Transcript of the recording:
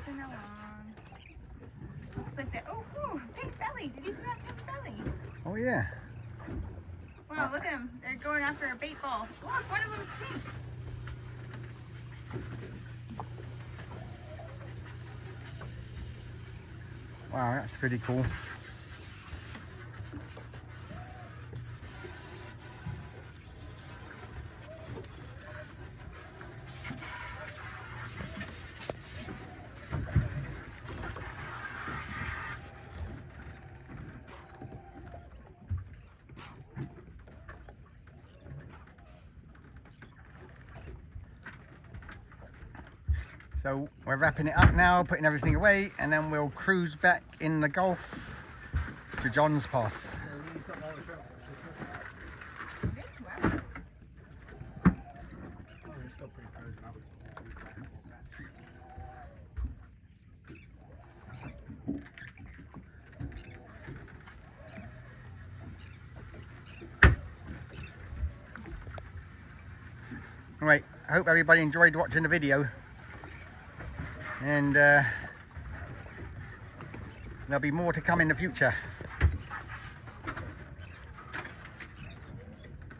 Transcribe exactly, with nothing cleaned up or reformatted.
cruising along. Looks like that. Oh, ooh, pink belly. Did you see that pink belly? Oh yeah. Wow, look at them. They're going after a bait ball. Look, one of them's pink. Wow, that's pretty cool. So we're wrapping it up now, putting everything away, and then we'll cruise back in the Gulf to John's Pass. Right, I hope everybody enjoyed watching the video. And uh, there'll be more to come in the future.